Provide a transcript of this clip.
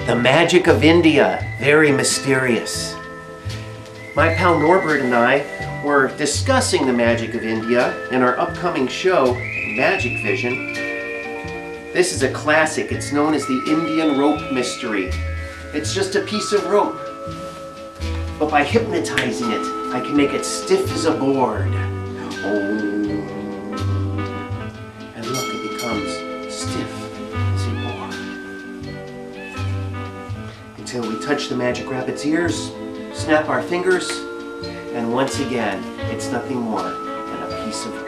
The magic of India, very mysterious. My pal Norbert and I were discussing the magic of India in our upcoming show, Magic Vision. This is a classic. It's known as the Indian rope mystery. It's just a piece of rope. But by hypnotizing it, I can make it stiff as a board. Oh. And look, it becomes stiff as a board. Until we touch the magic rabbit's ears, snap our fingers, and once again, it's nothing more than a piece of